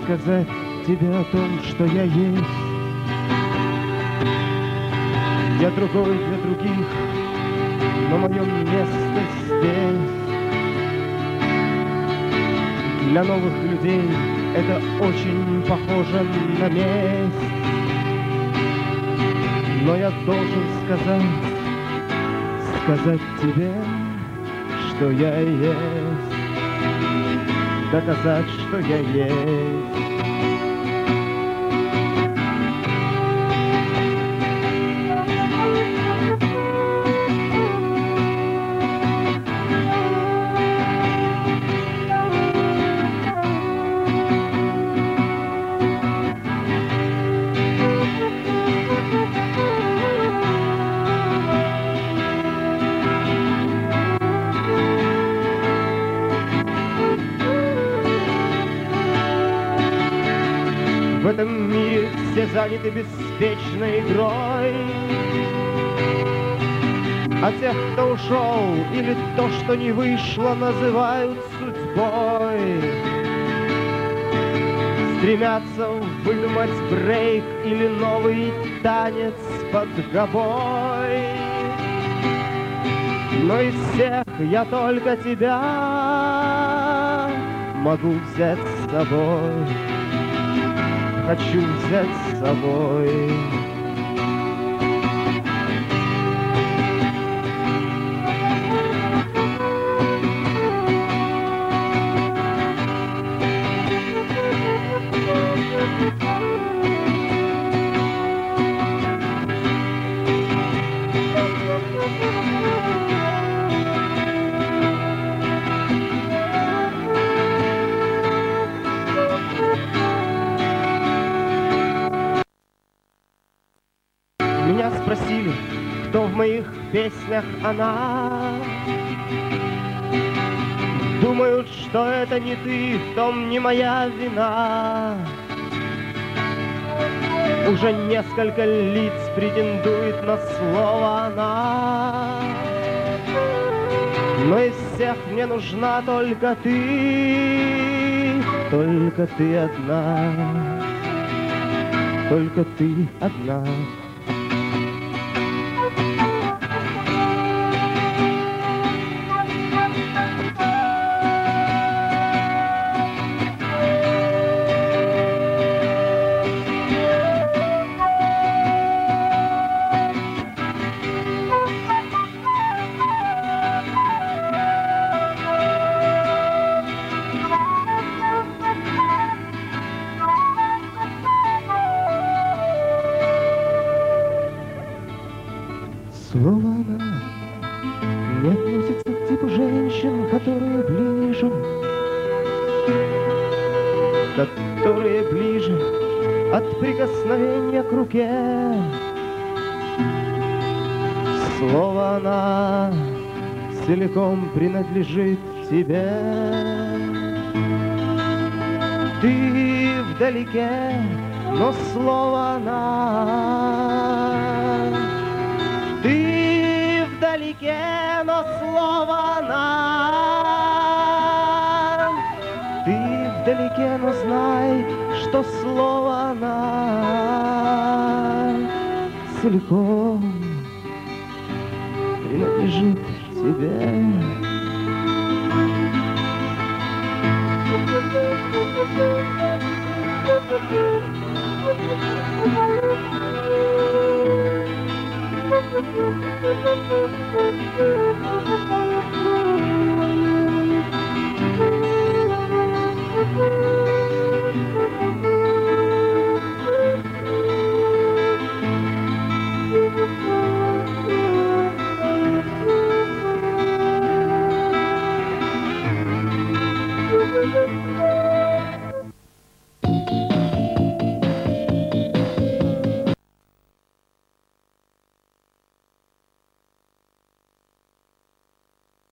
сказать тебе о том, что я есть. Я другой для других, но мое место здесь. Для новых людей это очень похоже на месть. Но я должен сказать тебе, что я есть, доказать, что я есть. В этом мире все заняты беспечной игрой, а тех, кто ушел или то, что не вышло, называют судьбой. Стремятся выдумать брейк или новый танец под гобой. Но из всех я только тебя могу взять с собой. Хочу взять с собой. Меня спросили, кто в моих песнях она. Думают, что это не ты, в том не моя вина. Уже несколько лиц претендует на слово она. Но из всех мне нужна только ты одна, только ты одна. Слово она не относится к типу женщин, которые ближе от прикосновения к руке. Слово она целиком принадлежит тебе. Ты вдалеке, но слово она. Ты вдалеке, но слово она. Ты вдалеке, но знай, что слово она целиком принадлежит тебе.